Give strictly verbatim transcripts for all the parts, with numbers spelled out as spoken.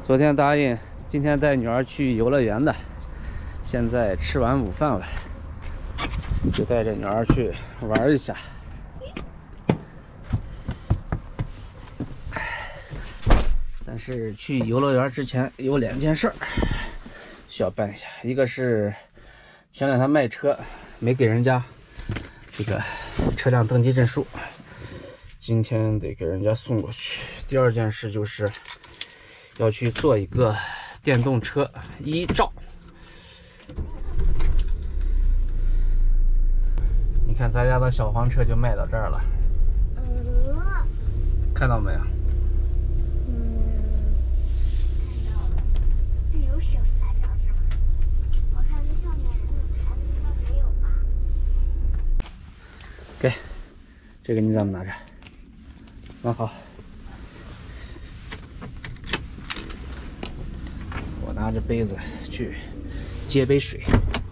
昨天答应今天带女儿去游乐园的，现在吃完午饭了，就带着女儿去玩一下。但是去游乐园之前有两件事儿需要办一下，一个是前两天卖车没给人家这个车辆登记证书，今天得给人家送过去。第二件事就是要去做一个电动车一照。你看咱家的小黄车就卖到这儿了， 嗯， 看到没有？ 嗯，看到了。这有小牌照是吗？我看这上面那个牌子应该没有吧？ 给，这个你咱们拿着，拿好。我拿着杯子去接杯水。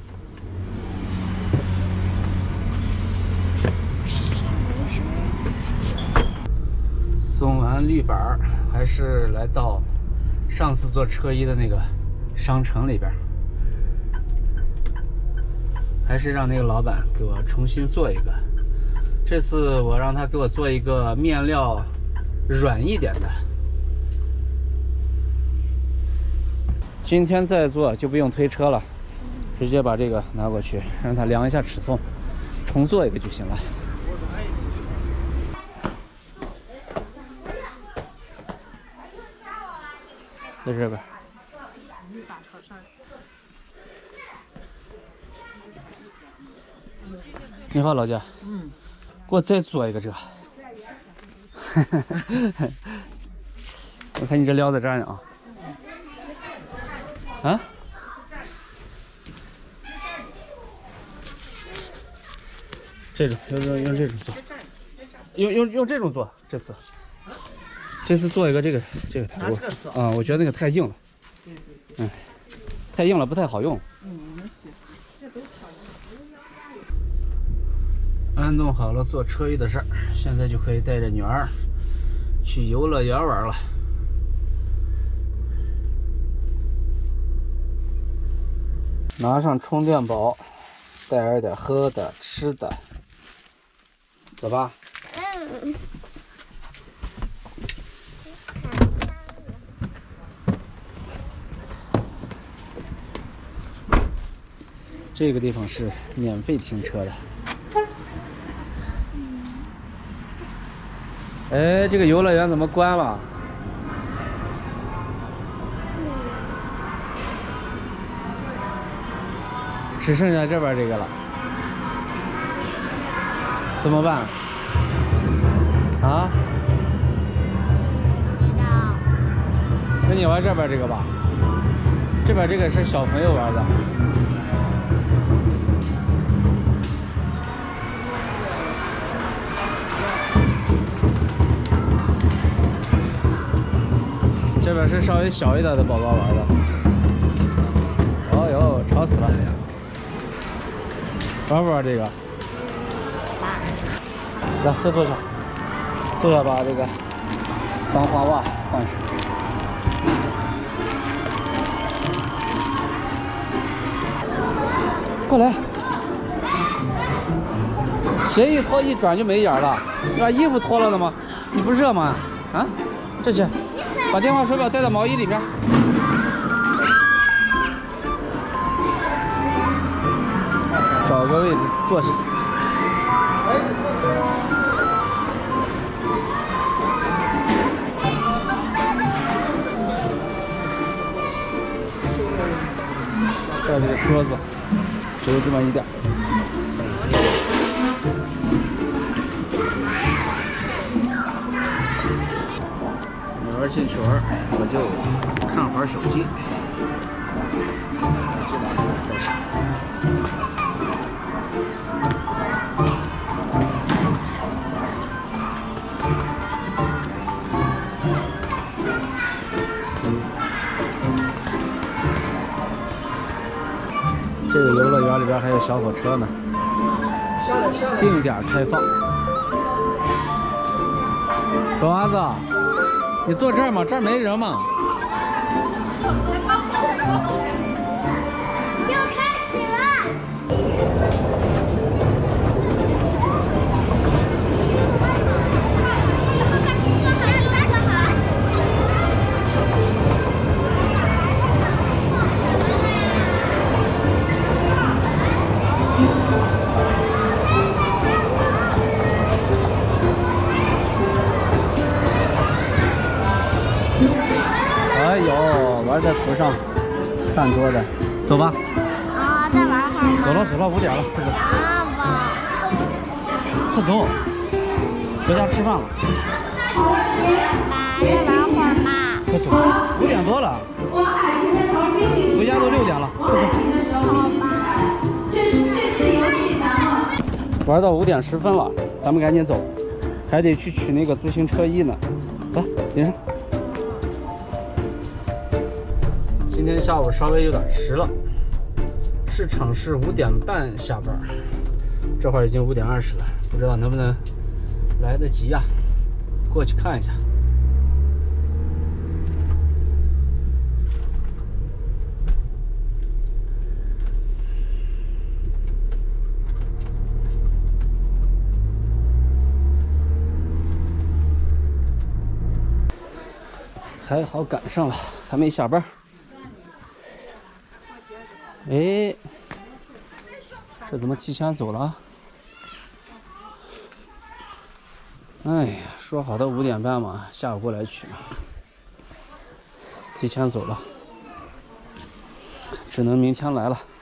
送完绿板，还是来到上次做车衣的那个商城里边，还是让那个老板给我重新做一个。这次我让他给我做一个面料软一点的。今天再做就不用推车了，直接把这个拿过去，让他量一下尺寸，重做一个就行了。在这边。你好，老姐。嗯。给我再做一个这个。我看你这撩在这儿呢啊。啊？这种用用用这种做，用用用这种做。这次，这次做一个这个这个台布啊，我觉得那个太硬了，嗯，太硬了不太好用。安顿好了做车衣的事儿，现在就可以带着女儿去游乐园玩了。拿上充电宝，带点点喝的、吃的，走吧。 嗯。 这个地方是免费停车的。哎，这个游乐园怎么关了？只剩下这边这个了，怎么办？啊？ 不知道。 那你玩这边这个吧，这边这个是小朋友玩的。这边是稍微小一点的宝宝玩的。哦呦，吵死了！玩不玩这个？来，再坐下，坐下把这个防滑袜换上。过来，鞋一脱一转就没眼了。你把衣服脱了的吗？你不热吗？啊，这去，把电话手表带到毛衣里边。找个位置坐下。这这个桌子只有这么一点。女儿进去玩，我就看会儿手机。这两个开始。这个游乐园里边还有小火车呢，定点开放。狗娃子，你坐这儿吗？这儿没人吗？ 又开始了。 哎呦，玩在头上，看多的，走吧。 啊，再玩会儿吗？ 走了走了，五点了，快走。 啊吧。 快走，回家吃饭了。 爸，再玩会儿嘛。 快走，五点多了，回家都六点了，快走。 好吧。 玩到五点十分了，咱们赶紧走，还得去取那个自行车衣呢。走，顶上。今天下午稍微有点迟了，市场是五点半下班，这会儿已经五点二十了，不知道能不能来得及呀、过去看一下。还好赶上了，还没下班。哎，这怎么提前走了？哎呀，说好的五点半嘛，下午过来取嘛，提前走了，只能明天来了。